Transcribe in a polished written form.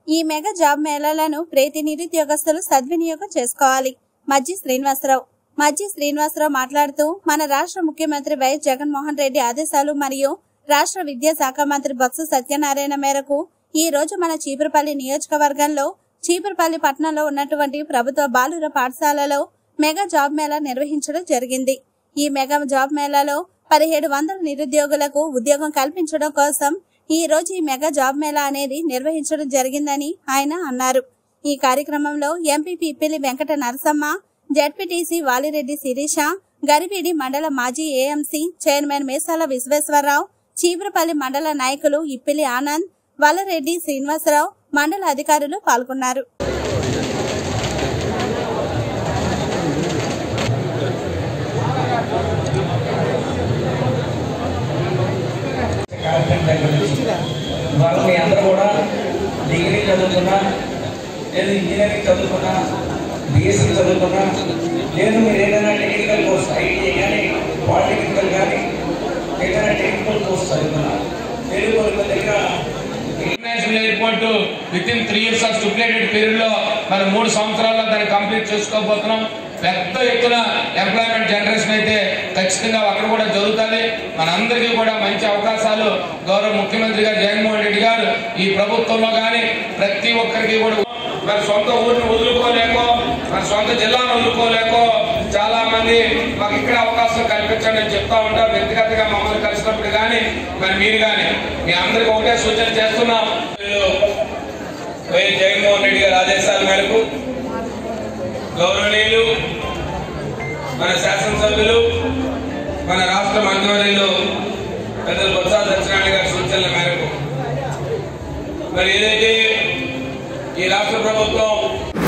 ఈ mega job మేళాలను ప్రతి నిరుద్యోగస్తులు సద్వినియోగం చేసుకోవాలి. మజ్జి శ్రీనివాసరావు మాట్లాడుతూ మన రాష్ట్ర ముఖ్యమంత్రి వైఎస్ జగన్మోహన్ రెడ్డి ఆదేశాలు మరియు రాష్ట్ర విద్యాశాఖ మంత్రి బొత్స సత్యనారాయణ మేరకు ఈ రోజు మన చీపురుపల్లి నియోజకవర్గంలో చీపురుపల్లి పట్టణంలో ఉన్నటువంటి ప్రభుత్వ బాలుర పాఠశాలలో మెగా జాబ్ మేళా నిర్వహించడం జరిగింది. ఈ మెగా జాబ్ మేళాలో 1700 నిరుద్యోగులకు ఉద్యోగం కల్పించడం కోసం ఈ రోజు ఈ మెగా జాబ్ మేళా అనేది నిర్వహించడం జరిగిందని ఆయన అన్నారు. ఈ కార్యక్రమంలో ఎంపీపీ ఇప్పిలి వెంకట నరసమ్మ, జెడ్పీటీసీ వాలిరెడ్డి శిరీష, గరిబీడి మండల మాజీ ఏఎంసీ చైర్మన్ మేసాల విశ్వేశ్వరరావు, చీపురుపల్లి మండల నాయకులు ఇప్పిలి ఆనంద్, వల్లరెడ్డి శ్రీనివాసరావు, మండల అధికారులు పాల్గొన్నారు. మీ అందరూ కూడా డిగ్రీ చదువుకున్నా లేదు ఇంజనీరింగ్ చదువుకున్నా బీఎస్సీ చదువుకున్నా లేదు మీరు ఏదైనా టెక్నికల్ కోర్స్ ఐటీఐ కానీ పాలిటెక్నికల్ కానీ ఏదైనా టెక్నికల్ కోర్స్ చదువుకున్నా తెలుగు దగ్గర international airport with in 3 years of stipulated period లో మనం 3 సంవత్సరాల్లో దాన్ని కంప్లీట్ చేసుకోబోతున్నాం. పెద్ద ఎత్తున ఎంప్లాయ్మెంట్ జనరేషన్ అయితే ఖచ్చితంగా అక్కడ కూడా జరుగుతుంది. మనందరికీ కూడా మంచి అవకాశాలు గౌరవ ముఖ్యమంత్రి గారు జగన్మోహన్ రెడ్డి గారు ఈ ప్రభుత్వంలో కానీ ప్రతి ఒక్కరికి కూడా మన సొంత ఊరిని వదులుకోలేకో మన సొంత జిల్లాను వదులుకోలేకో చాలా మంది మాకు ఇక్కడ అవకాశం కల్పించండి అని చెప్తా ఉంటారు. వ్యక్తిగతంగా మమ్మల్ని కలిసినప్పుడు కానీ మరి మీరు కానీ మీ అందరికి ఒకటే సూచన చేస్తున్నాం. వైఎస్ జగన్మోహన్ రెడ్డి గారి ఆదేశాల మేరకు గౌరవనీయులు మన శాసనసభ్యులు మన రాష్ట్ర మంత్రివర్యులు పెద్దలు బొత్స సత్యనారాయణ గారి సూచనల మేరకు మరి ఏదైతే ఈ రాష్ట్ర ప్రభుత్వం